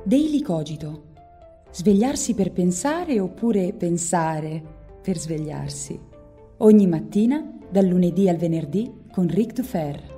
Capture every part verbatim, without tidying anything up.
Daily Cogito. Svegliarsi per pensare oppure pensare per svegliarsi. Ogni mattina, dal lunedì al venerdì, con Ric Dufer.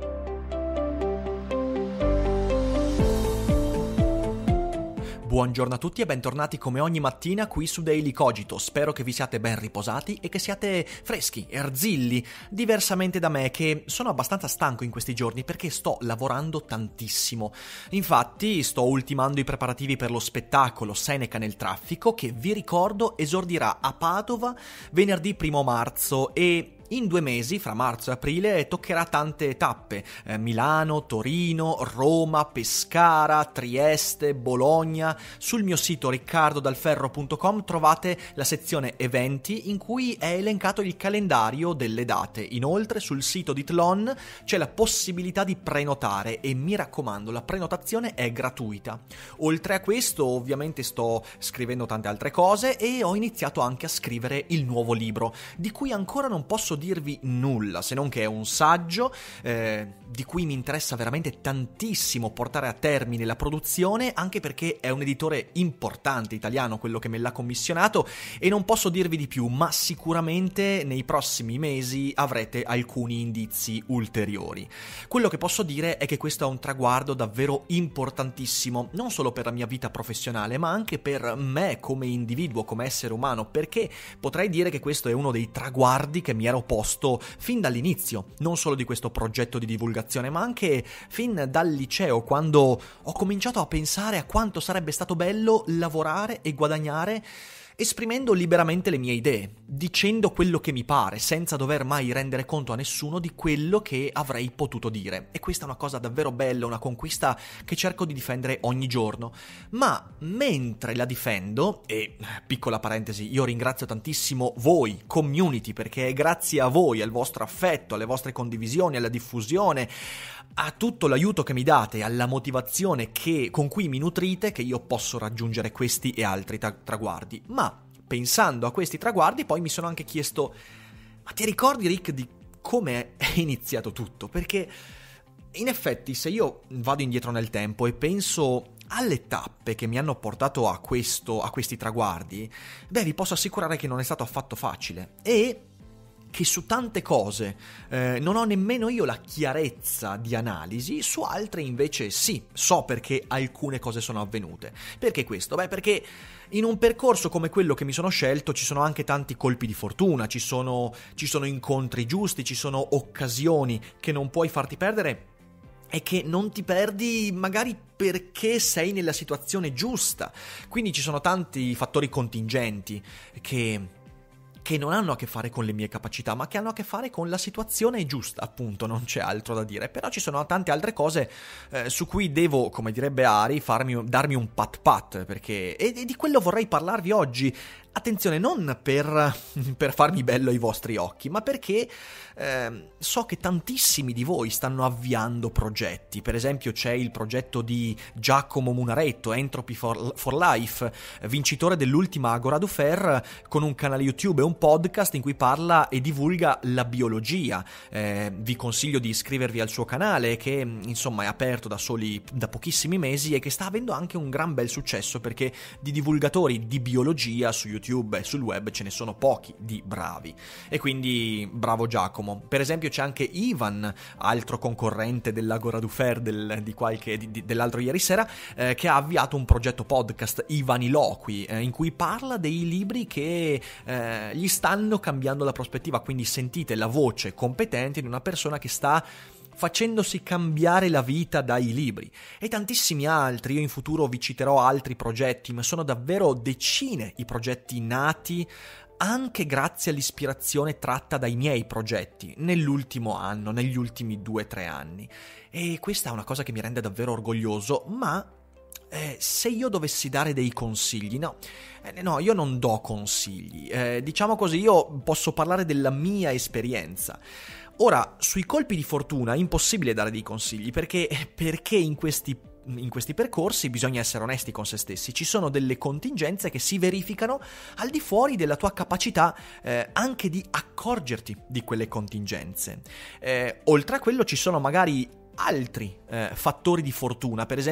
Buongiorno a tutti e bentornati come ogni mattina qui su Daily Cogito. Spero che vi siate ben riposati e che siate freschi e arzilli, diversamente da me che sono abbastanza stanco in questi giorni perché sto lavorando tantissimo. Infatti sto ultimando i preparativi per lo spettacolo Seneca nel traffico che, vi ricordo, esordirà a Padova venerdì primo marzo e in due mesi, fra marzo e aprile, toccherà tante tappe: eh, Milano, Torino, Roma, Pescara, Trieste, Bologna. Sul mio sito riccardo dal ferro punto com trovate la sezione eventi in cui è elencato il calendario delle date. Inoltre sul sito di Tlon c'è la possibilità di prenotare e mi raccomando, la prenotazione è gratuita. Oltre a questo, ovviamente sto scrivendo tante altre cose e ho iniziato anche a scrivere il nuovo libro, di cui ancora non posso dirvi nulla, se non che è un saggio eh, di cui mi interessa veramente tantissimo portare a termine la produzione, anche perché è un editore importante italiano quello che me l'ha commissionato e non posso dirvi di più, ma sicuramente nei prossimi mesi avrete alcuni indizi ulteriori. Quello che posso dire è che questo è un traguardo davvero importantissimo, non solo per la mia vita professionale, ma anche per me come individuo, come essere umano, perché potrei dire che questo è uno dei traguardi che mi ero posto fin dall'inizio, non solo di questo progetto di divulgazione, ma anche fin dal liceo, quando ho cominciato a pensare a quanto sarebbe stato bello lavorare e guadagnare esprimendo liberamente le mie idee, dicendo quello che mi pare, senza dover mai rendere conto a nessuno di quello che avrei potuto dire. E questa è una cosa davvero bella, una conquista che cerco di difendere ogni giorno. Ma mentre la difendo, e piccola parentesi, io ringrazio tantissimo voi, community, perché è grazie a voi, al vostro affetto, alle vostre condivisioni, alla diffusione, a tutto l'aiuto che mi date, alla motivazione che, con cui mi nutrite, che io posso raggiungere questi e altri tra- traguardi. Ma pensando a questi traguardi poi mi sono anche chiesto: ma ti ricordi, Rick, di come è iniziato tutto? Perché in effetti se io vado indietro nel tempo e penso alle tappe che mi hanno portato a questo, a questi traguardi, beh, vi posso assicurare che non è stato affatto facile e che su tante cose eh, non ho nemmeno io la chiarezza di analisi, su altre invece sì, so perché alcune cose sono avvenute. Perché questo? Beh, perché in un percorso come quello che mi sono scelto ci sono anche tanti colpi di fortuna, ci sono, ci sono incontri giusti, ci sono occasioni che non puoi farti perdere e che non ti perdi magari perché sei nella situazione giusta. Quindi ci sono tanti fattori contingenti che... che non hanno a che fare con le mie capacità, ma che hanno a che fare con la situazione giusta, appunto, non c'è altro da dire. Però ci sono tante altre cose eh, su cui devo, come direbbe Ari, farmi, darmi un pat pat, perché... E, e di quello vorrei parlarvi oggi. Attenzione, non per, per farmi bello ai vostri occhi, ma perché eh, so che tantissimi di voi stanno avviando progetti. Per esempio c'è il progetto di Giacomo Munaretto, Entropy for, for Life, vincitore dell'ultima Agora du Fer, con un canale YouTube e un podcast in cui parla e divulga la biologia. Eh, vi consiglio di iscrivervi al suo canale, che insomma è aperto da soli da pochissimi mesi e che sta avendo anche un gran bel successo, perché di divulgatori di biologia su YouTube YouTube e sul web ce ne sono pochi di bravi, e quindi bravo Giacomo. Per esempio c'è anche Ivan, altro concorrente dell'Agora du Fer del, di qualche, di, di, dell'altro ieri sera, eh, che ha avviato un progetto podcast, Ivaniloqui, eh, in cui parla dei libri che eh, gli stanno cambiando la prospettiva, quindi sentite la voce competente di una persona che sta facendosi cambiare la vita dai libri, e tantissimi altri. Io in futuro vi citerò altri progetti, ma sono davvero decine i progetti nati anche grazie all'ispirazione tratta dai miei progetti nell'ultimo anno, negli ultimi due o tre anni, e questa è una cosa che mi rende davvero orgoglioso. Ma eh, se io dovessi dare dei consigli, no, eh, no, io non do consigli, eh, diciamo così, io posso parlare della mia esperienza. Ora, sui colpi di fortuna è impossibile dare dei consigli, perché, perché in questi, in questi percorsi bisogna essere onesti con se stessi. Ci sono delle contingenze che si verificano al di fuori della tua capacità eh, anche di accorgerti di quelle contingenze. Eh, oltre a quello ci sono magari altri eh, fattori di fortuna. Per esempio,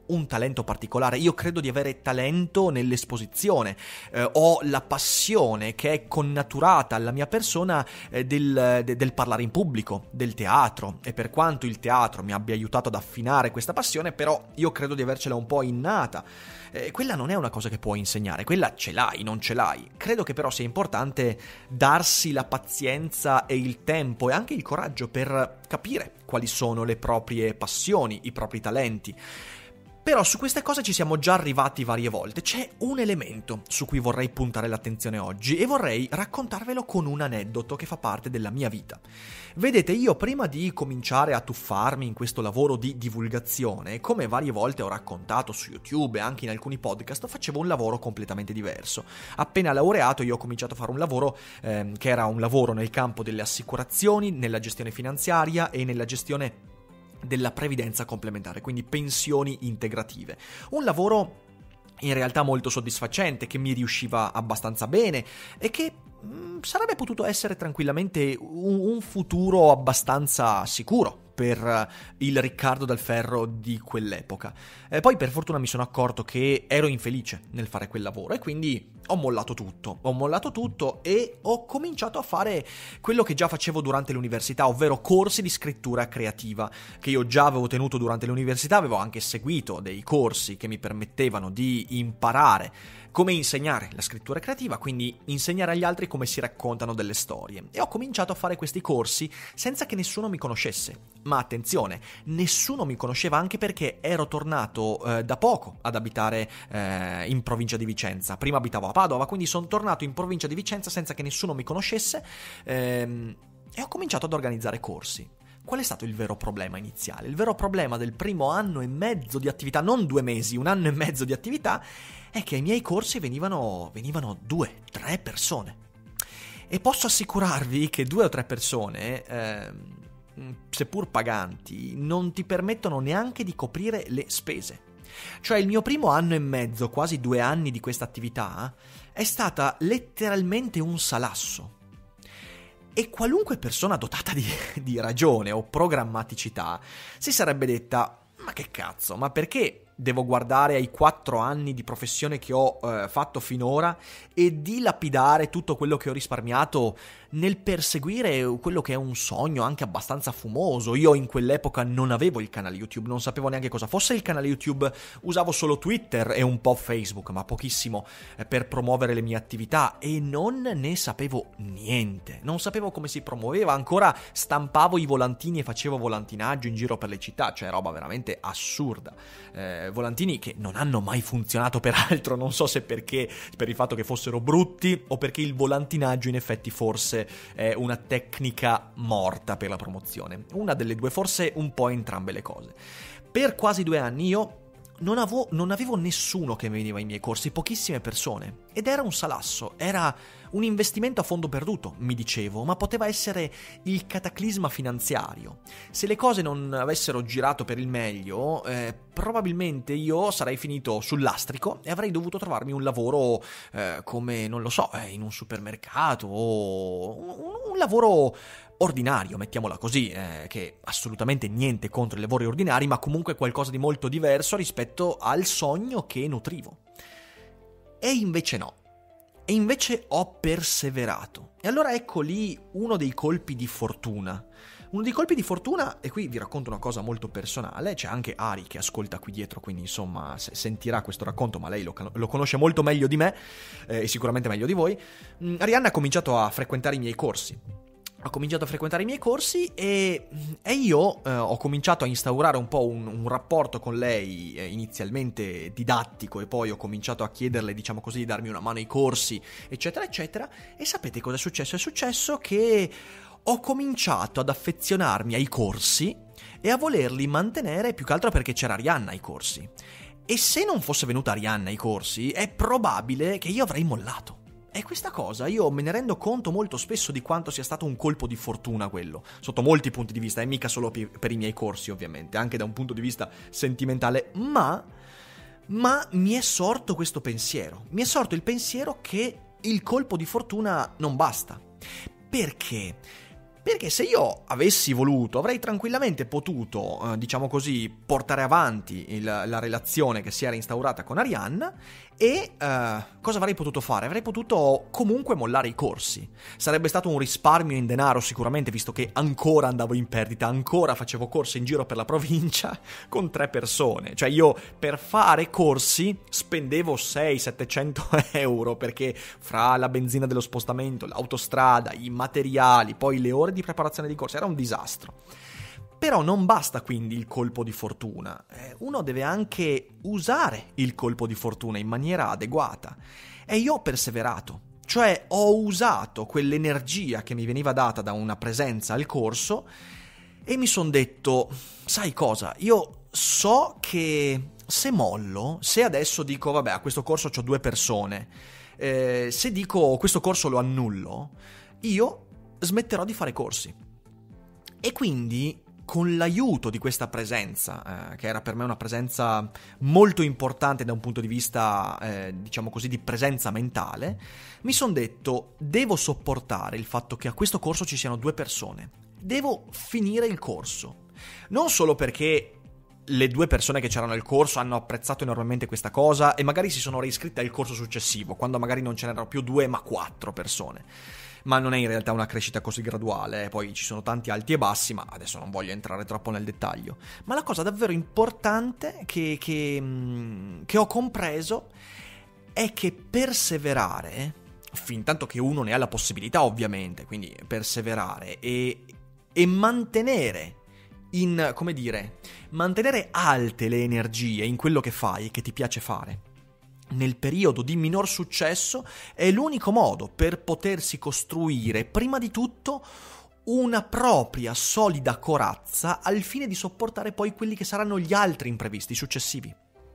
un talento particolare, io credo di avere talento nell'esposizione, eh, ho la passione che è connaturata alla mia persona eh, del, de, del parlare in pubblico, del teatro, e per quanto il teatro mi abbia aiutato ad affinare questa passione, però io credo di avercela un po' innata. Eh, quella non è una cosa che puoi insegnare, quella ce l'hai, non ce l'hai. Credo che però sia importante darsi la pazienza e il tempo e anche il coraggio per capire quali sono le proprie passioni, i propri talenti. Però su queste cose ci siamo già arrivati varie volte. C'è un elemento su cui vorrei puntare l'attenzione oggi e vorrei raccontarvelo con un aneddoto che fa parte della mia vita. Vedete, io prima di cominciare a tuffarmi in questo lavoro di divulgazione, come varie volte ho raccontato su YouTube e anche in alcuni podcast, facevo un lavoro completamente diverso. Appena laureato io ho cominciato a fare un lavoro ehm, che era un lavoro nel campo delle assicurazioni, nella gestione finanziaria e nella gestione della previdenza complementare, quindi pensioni integrative. Un lavoro in realtà molto soddisfacente, che mi riusciva abbastanza bene e che mh, sarebbe potuto essere tranquillamente un, un futuro abbastanza sicuro per il Riccardo Dal Ferro di quell'epoca. E poi per fortuna mi sono accorto che ero infelice nel fare quel lavoro e quindi ho mollato tutto, ho mollato tutto e ho cominciato a fare quello che già facevo durante l'università, ovvero corsi di scrittura creativa, che io già avevo tenuto durante l'università, avevo anche seguito dei corsi che mi permettevano di imparare come insegnare la scrittura creativa, quindi insegnare agli altri come si raccontano delle storie. E ho cominciato a fare questi corsi senza che nessuno mi conoscesse. Ma attenzione, nessuno mi conosceva anche perché ero tornato eh, da poco ad abitare eh, in provincia di Vicenza. Prima abitavo a Padova, quindi sono tornato in provincia di Vicenza senza che nessuno mi conoscesse ehm, e ho cominciato ad organizzare corsi. Qual è stato il vero problema iniziale? Il vero problema del primo anno e mezzo di attività, non due mesi, un anno e mezzo di attività, è che ai miei corsi venivano, venivano due, tre persone. E posso assicurarvi che due o tre persone, eh, seppur paganti, non ti permettono neanche di coprire le spese. Cioè il mio primo anno e mezzo, quasi due anni di questa attività, è stata letteralmente un salasso. E qualunque persona dotata di, di ragione o programmaticità si sarebbe detta: ma che cazzo, ma perché devo guardare ai quattro anni di professione che ho eh, fatto finora e dilapidare tutto quello che ho risparmiato nel perseguire quello che è un sogno anche abbastanza fumoso? Io in quell'epoca non avevo il canale YouTube, non sapevo neanche cosa fosse il canale YouTube, usavo solo Twitter e un po' Facebook, ma pochissimo eh, per promuovere le mie attività, e non ne sapevo niente, non sapevo come si promuoveva, ancora stampavo i volantini e facevo volantinaggio in giro per le città, cioè roba veramente assurda. Eh, volantini che non hanno mai funzionato peraltro, non so se perché per il fatto che fossero brutti o perché il volantinaggio in effetti forse è una tecnica morta per la promozione, una delle due, forse un po' entrambe le cose. Per quasi due anni io non avevo, non avevo nessuno che veniva ai miei corsi, pochissime persone, ed era un salasso, era un investimento a fondo perduto, mi dicevo, ma poteva essere il cataclisma finanziario. Se le cose non avessero girato per il meglio, eh, probabilmente io sarei finito sul lastrico e avrei dovuto trovarmi un lavoro eh, come, non lo so, eh, in un supermercato o un, un lavoro ordinario, mettiamola così, eh, che assolutamente niente contro i lavori ordinari, ma comunque qualcosa di molto diverso rispetto al sogno che nutrivo. E invece no. E invece ho perseverato. E allora ecco lì uno dei colpi di fortuna. Uno dei colpi di fortuna, e qui vi racconto una cosa molto personale, c'è anche Ari che ascolta qui dietro, quindi insomma sentirà questo racconto, ma lei lo, lo conosce molto meglio di me, eh, e sicuramente meglio di voi. Mm, Arianna ha cominciato a frequentare i miei corsi. Ho cominciato a frequentare i miei corsi e, e io eh, ho cominciato a instaurare un po' un, un rapporto con lei, eh, inizialmente didattico, e poi ho cominciato a chiederle, diciamo così, di darmi una mano ai corsi, eccetera, eccetera. E sapete cosa è successo? È successo che ho cominciato ad affezionarmi ai corsi e a volerli mantenere, più che altro perché c'era Arianna ai corsi. E se non fosse venuta Arianna ai corsi, è probabile che io avrei mollato. E questa cosa io me ne rendo conto molto spesso di quanto sia stato un colpo di fortuna quello, sotto molti punti di vista, e mica solo per i miei corsi ovviamente, anche da un punto di vista sentimentale, ma, ma mi è sorto questo pensiero, mi è sorto il pensiero che il colpo di fortuna non basta. Perché? Perché se io avessi voluto, avrei tranquillamente potuto, eh, diciamo così, portare avanti il, la relazione che si era instaurata con Arianna e eh, cosa avrei potuto fare? Avrei potuto comunque mollare i corsi. Sarebbe stato un risparmio in denaro sicuramente, visto che ancora andavo in perdita, ancora facevo corsi in giro per la provincia con tre persone. Cioè io per fare corsi spendevo sei settecento euro, perché fra la benzina dello spostamento, l'autostrada, i materiali, poi le ore di preparazione di corsi, era un disastro. Però non basta quindi il colpo di fortuna, eh, uno deve anche usare il colpo di fortuna in maniera adeguata. E io ho perseverato, cioè ho usato quell'energia che mi veniva data da una presenza al corso e mi son detto, sai cosa, io so che se mollo, se adesso dico vabbè a questo corso c'ho due persone, eh, se dico questo corso lo annullo, io smetterò di fare corsi. E quindi con l'aiuto di questa presenza, eh, che era per me una presenza molto importante da un punto di vista, eh, diciamo così, di presenza mentale, mi son detto, devo sopportare il fatto che a questo corso ci siano due persone. Devo finire il corso. Non solo perché le due persone che c'erano al corso hanno apprezzato enormemente questa cosa e magari si sono reiscritte al corso successivo, quando magari non ce n'erano più due ma quattro persone. Ma non è in realtà una crescita così graduale, poi ci sono tanti alti e bassi, ma adesso non voglio entrare troppo nel dettaglio. Ma la cosa davvero importante che, che, che ho compreso è che perseverare, fin tanto che uno ne ha la possibilità ovviamente, quindi perseverare e, e mantenere in, come dire, mantenere alte le energie in quello che fai e che ti piace fare nel periodo di minor successo è l'unico modo per potersi costruire prima di tutto una propria solida corazza al fine di sopportare poi quelli che saranno gli altri imprevisti successivi.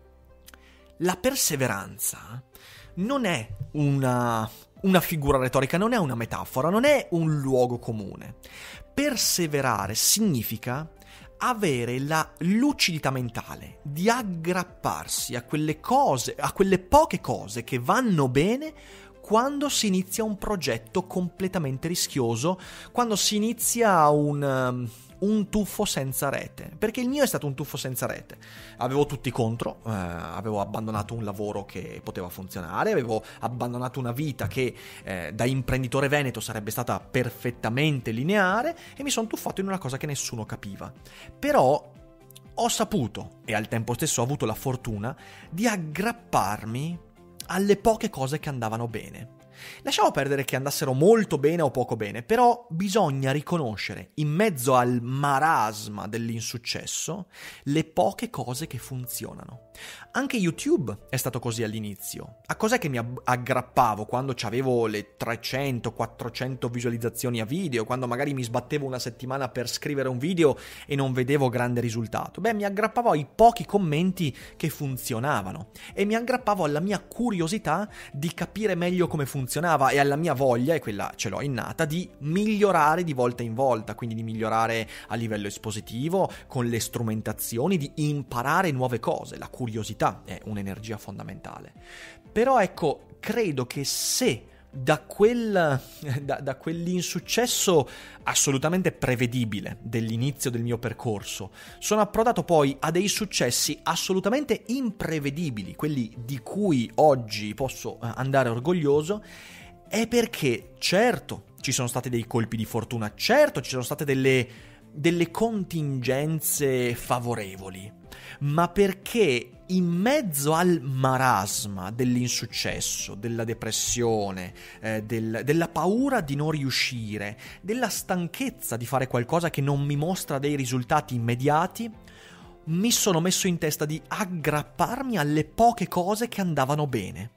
La perseveranza non è una, una figura retorica, non è una metafora, non è un luogo comune. Perseverare significa avere la lucidità mentale di aggrapparsi a quelle cose, a quelle poche cose che vanno bene quando si inizia un progetto completamente rischioso, quando si inizia un, um, un tuffo senza rete. Perché il mio è stato un tuffo senza rete. Avevo tutti contro, eh, avevo abbandonato un lavoro che poteva funzionare, avevo abbandonato una vita che eh, da imprenditore veneto sarebbe stata perfettamente lineare e mi sono tuffato in una cosa che nessuno capiva. Però ho saputo, e al tempo stesso ho avuto la fortuna, di aggrapparmi alle poche cose che andavano bene. Lasciamo perdere che andassero molto bene o poco bene, però bisogna riconoscere, in mezzo al marasma dell'insuccesso, le poche cose che funzionano. Anche YouTube è stato così all'inizio. A cos'è che mi aggrappavo quando avevo le trecento quattrocento visualizzazioni a video, quando magari mi sbattevo una settimana per scrivere un video e non vedevo grande risultato? Beh, mi aggrappavo ai pochi commenti che funzionavano e mi aggrappavo alla mia curiosità di capire meglio come funzionava e alla mia voglia, e quella ce l'ho innata, di migliorare di volta in volta, quindi di migliorare a livello espositivo, con le strumentazioni, di imparare nuove cose. La curiosità è un'energia fondamentale. Però ecco, credo che se da quel da, da quell'insuccesso assolutamente prevedibile dell'inizio del mio percorso sono approdato poi a dei successi assolutamente imprevedibili, quelli di cui oggi posso andare orgoglioso, è perché certo ci sono stati dei colpi di fortuna, certo ci sono state delle delle contingenze favorevoli, ma perché in mezzo al marasma dell'insuccesso, della depressione, eh, del, della paura di non riuscire, della stanchezza di fare qualcosa che non mi mostra dei risultati immediati, mi sono messo in testa di aggrapparmi alle poche cose che andavano bene.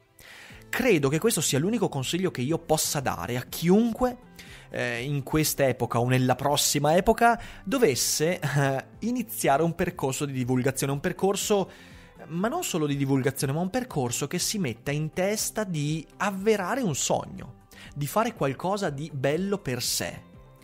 Credo che questo sia l'unico consiglio che io possa dare a chiunque eh, in questa epoca o nella prossima epoca dovesse eh, iniziare un percorso di divulgazione, un percorso ma non solo di divulgazione, ma un percorso che si metta in testa di avverare un sogno, di fare qualcosa di bello per sé.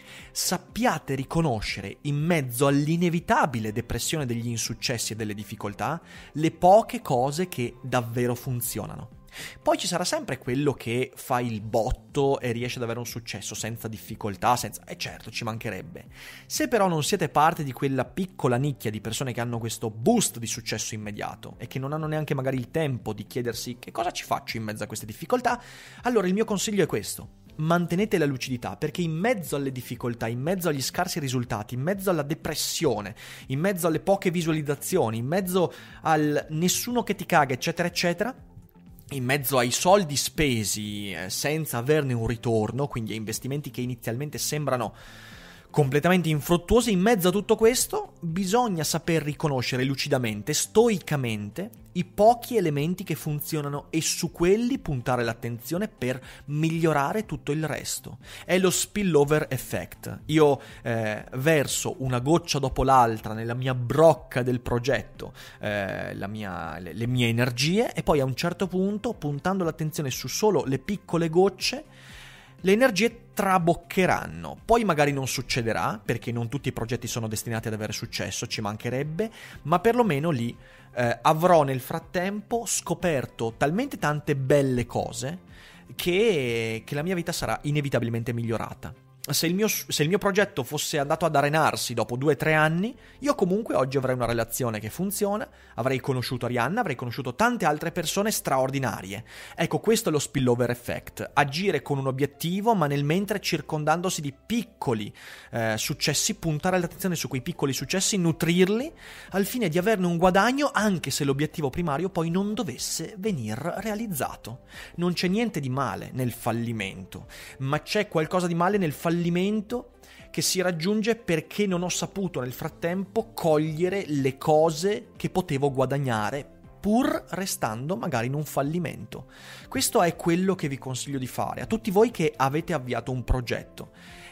Sappiate riconoscere in mezzo all'inevitabile depressione degli insuccessi e delle difficoltà le poche cose che davvero funzionano. Poi ci sarà sempre quello che fa il botto e riesce ad avere un successo senza difficoltà, senza... E eh certo, ci mancherebbe. Se però non siete parte di quella piccola nicchia di persone che hanno questo boost di successo immediato e che non hanno neanche magari il tempo di chiedersi che cosa ci faccio in mezzo a queste difficoltà, allora il mio consiglio è questo. Mantenete la lucidità, perché in mezzo alle difficoltà, in mezzo agli scarsi risultati, in mezzo alla depressione, in mezzo alle poche visualizzazioni, in mezzo al nessuno che ti caga, eccetera, eccetera, in mezzo ai soldi spesi eh, senza averne un ritorno, quindi a investimenti che inizialmente sembrano completamente infruttuosi, in mezzo a tutto questo bisogna saper riconoscere lucidamente, stoicamente, i pochi elementi che funzionano e su quelli puntare l'attenzione per migliorare tutto il resto. È lo spillover effect. Io eh, verso una goccia dopo l'altra nella mia brocca del progetto eh, la mia, le, le mie energie, e poi a un certo punto, puntando l'attenzione su solo le piccole gocce, le energie traboccheranno. Poi magari non succederà, perché non tutti i progetti sono destinati ad avere successo, ci mancherebbe, ma perlomeno lì eh, avrò nel frattempo scoperto talmente tante belle cose che, che la mia vita sarà inevitabilmente migliorata. Se il, mio, se il mio progetto fosse andato ad arenarsi dopo due o tre anni, io comunque oggi avrei una relazione che funziona, avrei conosciuto Arianna, avrei conosciuto tante altre persone straordinarie. Ecco, questo è lo spillover effect: agire con un obiettivo, ma nel mentre circondandosi di piccoli eh, successi, puntare l'attenzione su quei piccoli successi, nutrirli, al fine di averne un guadagno anche se l'obiettivo primario poi non dovesse venir realizzato. Non c'è niente di male nel fallimento, ma c'è qualcosa di male nel fallimento che si raggiunge perché non ho saputo nel frattempo cogliere le cose che potevo guadagnare, pur restando magari in un fallimento. Questo è quello che vi consiglio di fare a tutti voi che avete avviato un progetto.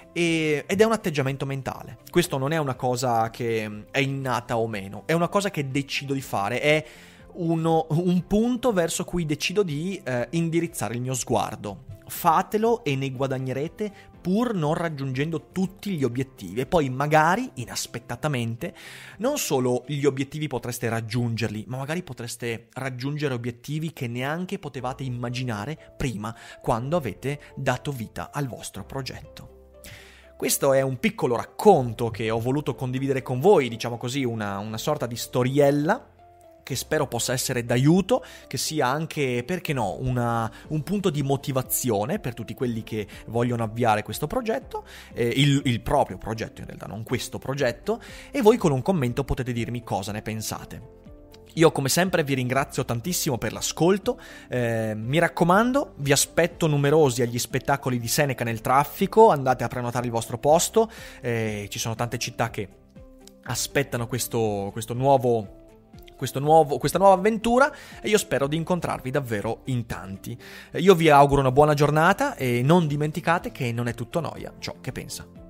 E, ed è un atteggiamento mentale. Questo non è una cosa che è innata o meno, è una cosa che decido di fare, è uno, un punto verso cui decido di eh, indirizzare il mio sguardo. Fatelo e ne guadagnerete, pur non raggiungendo tutti gli obiettivi, e poi magari, inaspettatamente, non solo gli obiettivi potreste raggiungerli, ma magari potreste raggiungere obiettivi che neanche potevate immaginare prima, quando avete dato vita al vostro progetto. Questo è un piccolo racconto che ho voluto condividere con voi, diciamo così, una, una sorta di storiella, che spero possa essere d'aiuto, che sia anche, perché no, una, un punto di motivazione per tutti quelli che vogliono avviare questo progetto, eh, il, il proprio progetto in realtà, non questo progetto, e voi con un commento potete dirmi cosa ne pensate. Io come sempre vi ringrazio tantissimo per l'ascolto, eh, mi raccomando, vi aspetto numerosi agli spettacoli di Seneca nel traffico, andate a prenotare il vostro posto, eh, ci sono tante città che aspettano questo, questo nuovo... Questo nuovo, questa nuova avventura, e io spero di incontrarvi davvero in tanti. Io vi auguro una buona giornata e non dimenticate che non è tutto noia ciò che pensa.